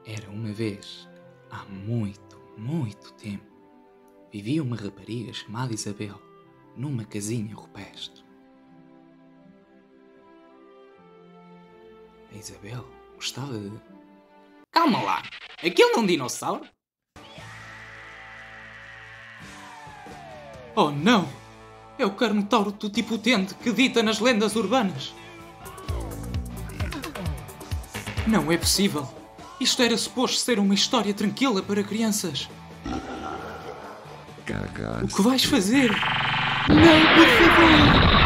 Era uma vez, há muito, muito tempo, vivia uma rapariga chamada Isabel, numa casinha rupestre. A Isabel gostava de... Calma lá! Aquilo não é um dinossauro? Oh não! É o Carnotauro tutipotente que dita nas lendas urbanas! Não é possível! Isto era suposto ser uma história tranquila para crianças! Cagaste. O que vais fazer? Não, por favor!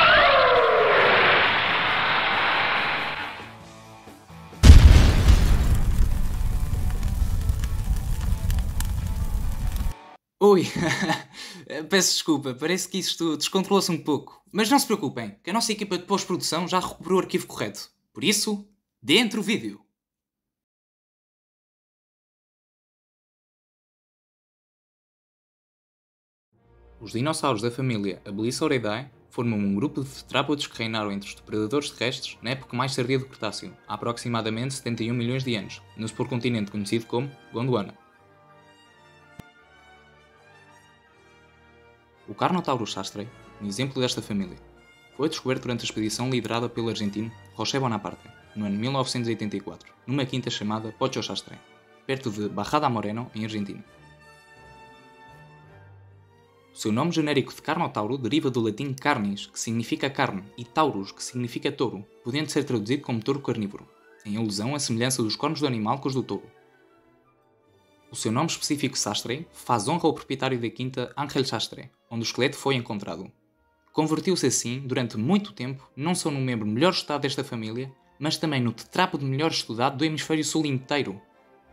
Oi, peço desculpa, parece que isto descontrolou-se um pouco. Mas não se preocupem, que a nossa equipa de pós-produção já recuperou o arquivo correto. Por isso, dentro o vídeo. Os dinossauros da família Abelisauridae formam um grupo de tetrápodes que reinaram entre os depredadores terrestres na época mais tardia do Cretáceo, há aproximadamente 71 milhões de anos, no supercontinente conhecido como Gondwana. O Carnotaurus sastrei, um exemplo desta família, foi descoberto durante a expedição liderada pelo argentino José Bonaparte, no ano 1984, numa quinta chamada Pocho Sastre, perto de Bajada Moreno, em Argentina. O seu nome genérico de Carnotauro deriva do latim carnis, que significa carne, e taurus, que significa touro, podendo ser traduzido como touro carnívoro, em alusão à semelhança dos cornos do animal com os do touro. O seu nome específico Sastre faz honra ao proprietário da quinta Ángel Sastre, onde o esqueleto foi encontrado. Convertiu-se assim, durante muito tempo, não só no membro melhor estudado desta família, mas também no tetrápode melhor estudado do hemisfério sul inteiro.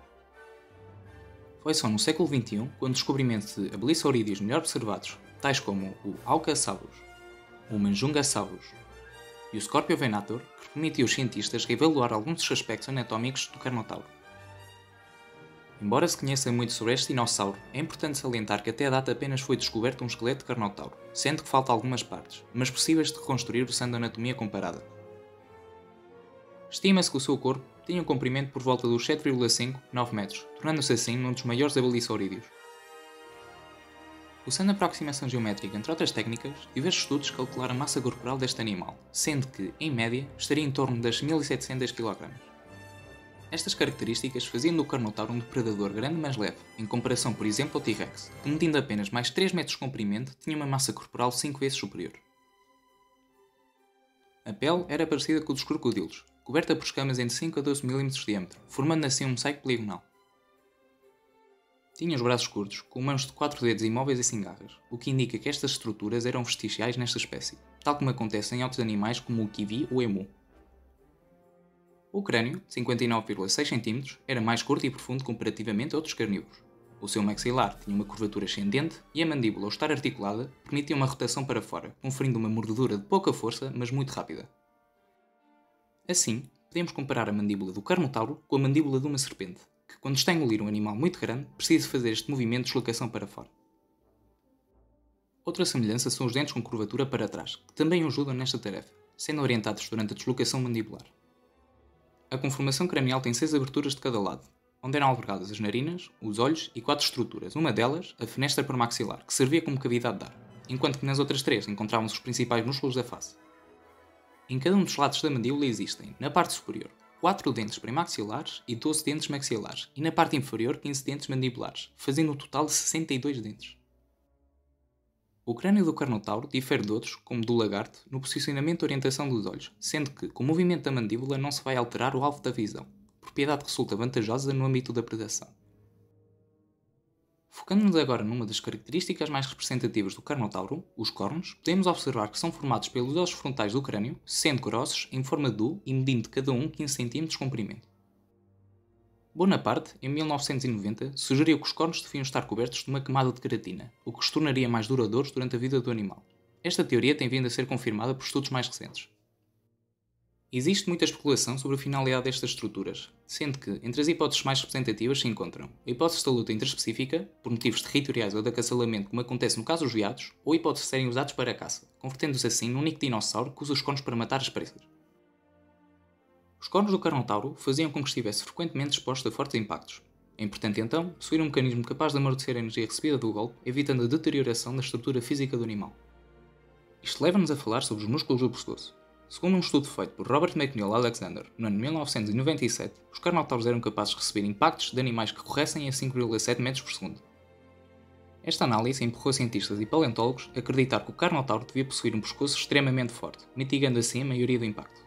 Foi só no século XXI, quando o descobrimento de abelisaurídeos melhor observados, tais como o Aucasaurus, o Manjungasaurus e o Scorpiovenator, que permitiu aos cientistas reavaliar alguns dos aspectos anatómicos do Carnotauro. Embora se conheça muito sobre este dinossauro, é importante salientar que até a data apenas foi descoberto um esqueleto de Carnotauro, sendo que faltam algumas partes, mas possíveis de reconstruir usando a anatomia comparada. Estima-se que o seu corpo tinha um comprimento por volta dos 7,5-9 metros, tornando-se assim um dos maiores abelisaurídeos. Usando a aproximação geométrica entre outras técnicas, diversos estudos calcularam a massa corporal deste animal, sendo que, em média, estaria em torno das 1700 kg. Estas características faziam do Carnotauro um depredador grande mas leve, em comparação por exemplo ao T-Rex, que medindo apenas mais 3 metros de comprimento tinha uma massa corporal 5 vezes superior. A pele era parecida com a dos crocodilos, coberta por escamas entre 5 a 12 mm de diâmetro, formando assim um mosaico poligonal. Tinha os braços curtos, com mãos de 4 dedos imóveis e sem garras, o que indica que estas estruturas eram vestigiais nesta espécie, tal como acontece em outros animais como o kiwi ou emu. O crânio, de 59,6 cm, era mais curto e profundo comparativamente a outros carnívoros. O seu maxilar tinha uma curvatura ascendente e a mandíbula, ao estar articulada, permitia uma rotação para fora, conferindo uma mordedura de pouca força, mas muito rápida. Assim, podemos comparar a mandíbula do Carnotauro com a mandíbula de uma serpente, que quando está a engolir um animal muito grande, precisa fazer este movimento de deslocação para fora. Outra semelhança são os dentes com curvatura para trás, que também ajudam nesta tarefa, sendo orientados durante a deslocação mandibular. A conformação cranial tem 6 aberturas de cada lado, onde eram albergadas as narinas, os olhos e 4 estruturas, uma delas, a fenestra premaxilar, que servia como cavidade de ar, enquanto que nas outras 3 encontravam-se os principais músculos da face. Em cada um dos lados da mandíbula existem, na parte superior, 4 dentes premaxilares e 12 dentes maxilares, e na parte inferior 15 dentes mandibulares, fazendo um total de 62 dentes. O crânio do Carnotauro difere de outros, como do lagarto, no posicionamento e orientação dos olhos, sendo que, com o movimento da mandíbula, não se vai alterar o alvo da visão, propriedade que resulta vantajosa no âmbito da predação. Focando-nos agora numa das características mais representativas do Carnotauro, os cornos, podemos observar que são formados pelos ossos frontais do crânio, sendo grossos, em forma de U e medindo cada um 15 cm de comprimento. Bonaparte, em 1990, sugeriu que os cornos deviam estar cobertos de uma camada de queratina, o que os tornaria mais duradouros durante a vida do animal. Esta teoria tem vindo a ser confirmada por estudos mais recentes. Existe muita especulação sobre a finalidade destas estruturas, sendo que, entre as hipóteses mais representativas se encontram a hipótese da luta interespecífica, por motivos territoriais ou de acasalamento como acontece no caso dos veados, ou a hipótese de serem usados para a caça, convertendo-se assim num único dinossauro que usa os cornos para matar as presas. Os cornos do Carnotauro faziam com que estivesse frequentemente exposto a fortes impactos. É importante então possuir um mecanismo capaz de amortecer a energia recebida do golpe, evitando a deterioração da estrutura física do animal. Isto leva-nos a falar sobre os músculos do pescoço. Segundo um estudo feito por Robert McNeill Alexander no ano de 1997, os Carnotauros eram capazes de receber impactos de animais que corressem a 5,7 metros por segundo. Esta análise empurrou cientistas e paleontólogos a acreditar que o Carnotauro devia possuir um pescoço extremamente forte, mitigando assim a maioria do impacto.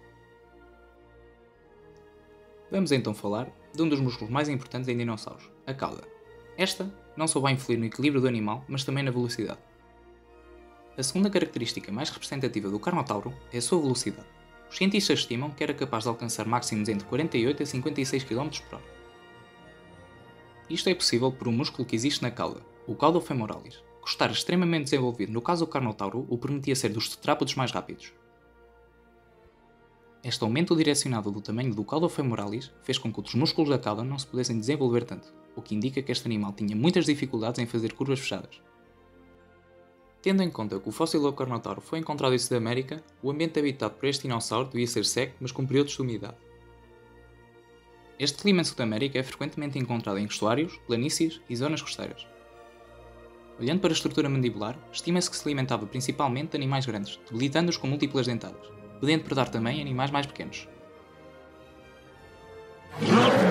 Vamos então falar de um dos músculos mais importantes em dinossauros, a cauda. Esta não só vai influir no equilíbrio do animal, mas também na velocidade. A segunda característica mais representativa do Carnotauro é a sua velocidade. Os cientistas estimam que era capaz de alcançar máximos entre 48 a 56 km/h. Isto é possível por um músculo que existe na cauda, o caudo femoralis, que, por estar extremamente desenvolvido no caso do Carnotauro, o permitia ser dos tetrápodes mais rápidos. Este aumento direcionado do tamanho do caudo femoralis fez com que outros músculos da cauda não se pudessem desenvolver tanto, o que indica que este animal tinha muitas dificuldades em fazer curvas fechadas. Tendo em conta que o fóssil do Carnotauro foi encontrado em Sudamérica, o ambiente habitado por este dinossauro devia ser seco, mas com períodos de umidade. Este clima em Sudamérica é frequentemente encontrado em estuários, planícies e zonas costeiras. Olhando para a estrutura mandibular, estima-se que se alimentava principalmente de animais grandes, debilitando-os com múltiplas dentadas, podendo predar também animais mais pequenos.